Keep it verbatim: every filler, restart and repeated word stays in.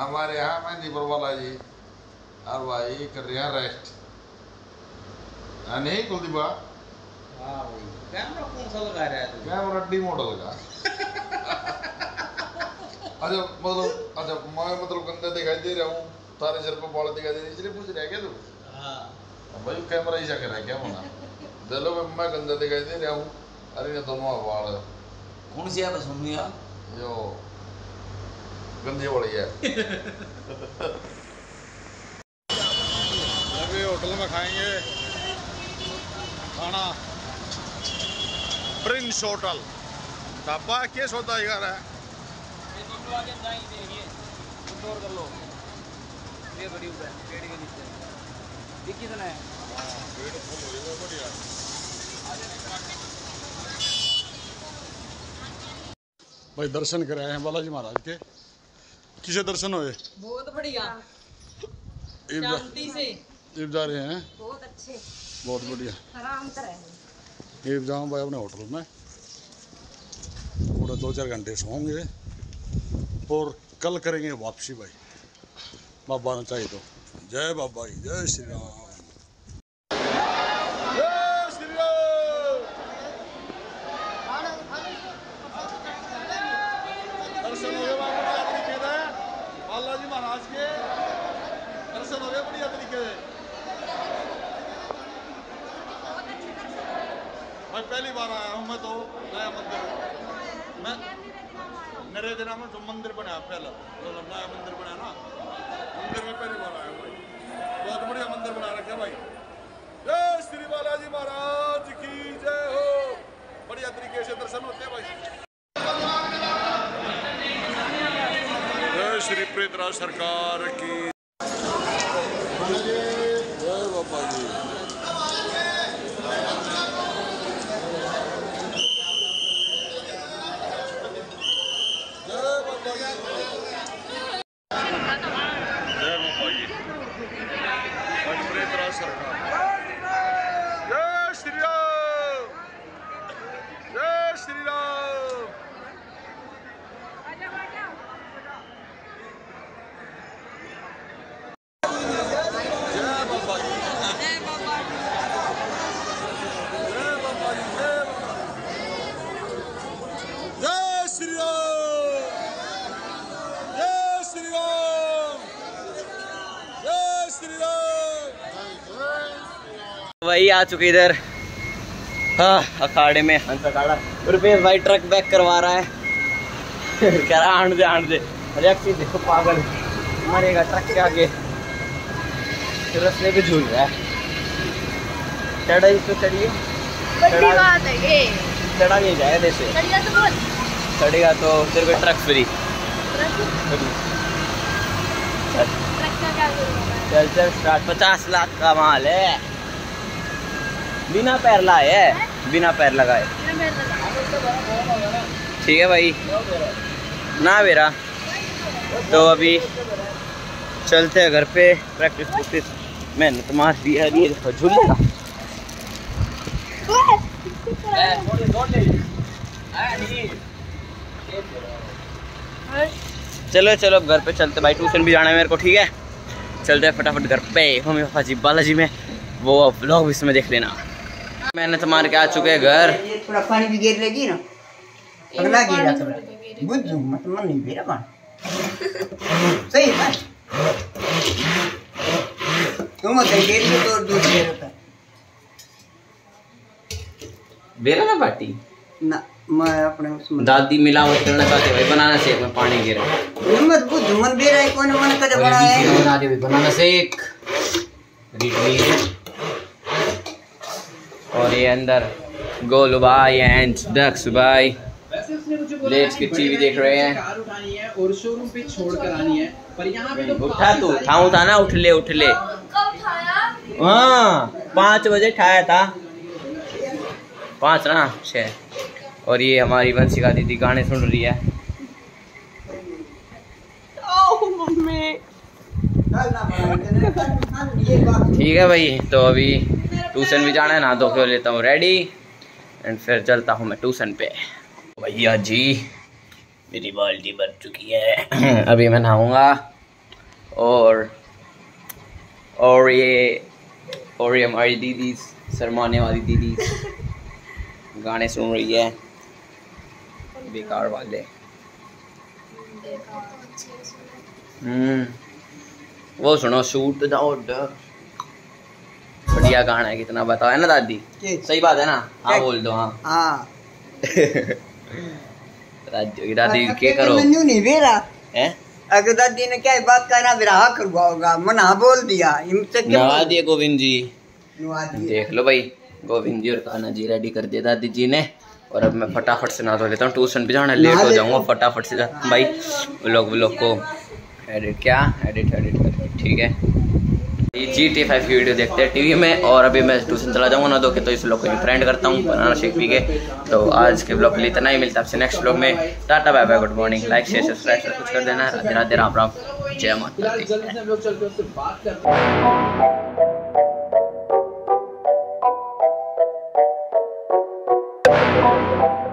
हमारे यहाँ मेहंदी पर वाला जी और भाई कर रहे हैं रेस्ट। नहीं कुलदीपा? हाँ भाई कैमरा कौन सा लगा रहा है? कैमरा डी मॉडल का। अच्छा मतलब अच्छा मैं मतलब गंदा दिखाई दे रहा हूँ, तारे सर को बाल दिखाई दे रहे इसलिए पूछ रहा है क्या तू? हाँ भाई कैमरा ऐसा कर रहा है क्या होना? चलो मैं गंदा दिखाई दे रहा हूँ। अरे ये दोनों बाल कौन सी है सुन लिया जो गंदी वाली है। अभी होटल में खाएंगे खाना, प्रिंस होटल ढाबा। क्या होता है यार? कर लो ये बड़ी ऊपर पेड़ के नीचे ये कितना है? पेड़ फुल हो गया बढ़िया। भाई दर्शन कराए हैं बालाजी महाराज के। किसे दर्शन हुए? बहुत बढ़िया शांति से ईब जा रहे हैं। बहुत अच्छे बहुत बढ़िया आराम से रहे। ईब जाऊँ भाई अपने होटल में पूरा दो चार घंटे सोएंगे और कल करेंगे वापसी भाई बाबा ने चाहिए तो। जय बाबा जी, जय श्री राम। दर्शन हो गए बढ़िया तरीके से बालाजी महाराज के। दर्शन हो गए बढ़िया तरीके से। मैं पहली बार आया हूँ। मैं तो नया मंदिर मैं नरे दिना में जो मंदिर बना पहला मतलब नया मंदिर बना ना, मंदिर में पहली बार आया भाई। बहुत बढ़िया मंदिर बना रखे भाई। जय श्री बालाजी महाराज की जय हो। बढ़िया तरीके से दर्शन होते हैं भाई। जय श्री प्रेतराज सरकार की जय बाबा जी। वही आ चुके इधर हाँ अखाड़े में। हंस अखाड़ा रुपेश भाई ट्रक बैक करवा रहा है। कह रहा आंट दे आंट दे। अरे देखो पागल मरेगा ट्रक के आगे। रस्ते पे झूल रहा है। चढ़ा इसको चढ़िए चढ़ा नहीं जाएगा जैसे चढ़ेगा तो तेरे को ट्रक फ्री। चल चल स्टार्ट। पचास लाख का माल है बिना पैर लाए है बिना पैर लगाए। ठीक है भाई ना मेरा तो अभी चलते हैं घर पे। प्रैक्टिस प्रैक्टिस मेहनत मार दी है ये झूलेगा। चलो चलो अब घर पे चलते भाई। ट्यूशन भी जाना है मेरे को। ठीक है चलते हैं फटाफट घर पे। मम्मी पापा जी बालाजी में वो व्लॉग भी इसमें देख लेना। मेहनत मार के आ चुके हैं घर। थोड़ा पानी भी गिर लेगी ना अगला गिरा थोड़ा बुझ मत मन नहीं बेरा पानी सही है तुम मत गिर लो तो दूध गिर होता बेरा ना बाटी ना। मैं अपने उसमें दादी मिलावट करना चाहते भाई। बनाना शेक में पानी गिरा मत बुझ मन बेरा है कौन मन कर बनाया है बना दे बनाना शेक। और ये अंदर गोलू भाई एंड दक्ष भाई लेट के टीवी देख रहे हैं। और शोरूम पे छोड़ कर आनी है पर यहाँ पे तो उठा तू ठाऊ था ना उठ ले उठ ले। हाँ पाँच बजे खाया था पाँच ना छः। और ये हमारी वंशिका दीदी गाने सुन रही है। ठीक है भाई तो अभी ट्यूशन भी जाना है। ना धो के लेता हूँ रेडी एंड फिर चलता हूँ मैं ट्यूशन पे। भैया जी मेरी बाल्टी भर चुकी है। अभी मैं नहाऊंगा और और ये और ये हमारी दीदी शर्माने वाली दीदी गाने सुन रही है बेकार वाले। हम्म वो सुनो शूट द ऑर्डर, बढ़िया गाना है कितना, बताओ है ना दादी? सही बात है ना? हाँ बोल दो। हाँ हाँ दादी दादी क्या करो मेन्यू नहीं बेरा है? अगर दादी ने क्या बात करना मेरा हाँ करवा होगा, मना बोल दिया इनसे क्या नवा दिए गोविंद जी, नवा दिए। देख लो भाई गोविंद जी और कान्हा जी रेडी कर दिया दादी जी ने। और अब मैं फटाफट से नहा धो लेता हूँ, ट्यूशन पे जाना लेट हो जाऊंगा, फटाफट से भाई व्लॉग व्लॉग को एडिट क्या एडिट एडिट करके ठीक है। ये जी टी फाइव की वीडियो देखते हैं टीवी में, और अभी मैं ट्यूशन चला जाऊंगा ना दो के, तो इस व्लॉग को फ्रेंड करता हूँ बनाना शेक पी के। तो आज के व्लॉग के लिए इतना ही, मिलता है आपसे नेक्स्ट व्लॉग में। Tata bye bye, good morning, like share subscribe कुछ कर देना। राधे राधे, राम राम, जय माता दी। जल्दी से हम लोग चलते हैं उससे बात करते हैं।